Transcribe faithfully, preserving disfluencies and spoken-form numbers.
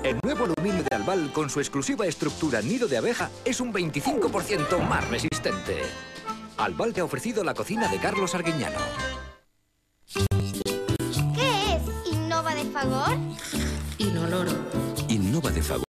El nuevo aluminio de Albal, con su exclusiva estructura nido de abeja, es un veinticinco por ciento más resistente. Albal te ha ofrecido la cocina de Carlos Arguiñano. ¿Qué es Innova de Fagor? Inoloro. Innova de Fagor.